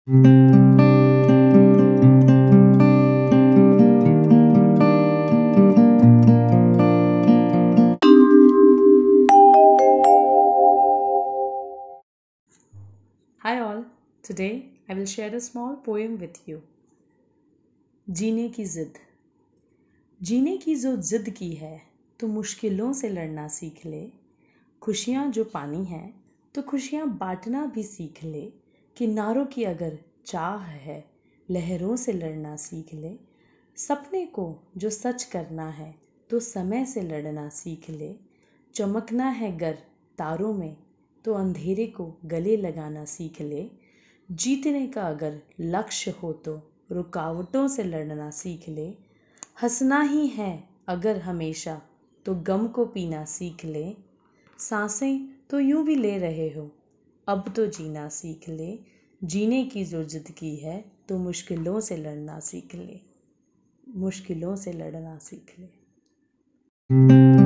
Hi all, today I will share a small poem with you. जीने की जिद। जीने की जो जिद की है तो मुश्किलों से लड़ना सीख ले। खुशियाँ जो पानी है तो खुशियाँ बांटना भी सीख ले। किनारों की अगर चाह है लहरों से लड़ना सीख ले। सपने को जो सच करना है तो समय से लड़ना सीख ले। चमकना है गर तारों में तो अंधेरे को गले लगाना सीख ले। जीतने का अगर लक्ष्य हो तो रुकावटों से लड़ना सीख ले। हंसना ही है अगर हमेशा तो गम को पीना सीख ले। सांसें तो यूं भी ले रहे हो अब तो जीना सीख ले। जीने की जो जिद की है तो मुश्किलों से लड़ना सीख ले। मुश्किलों से लड़ना सीख ले।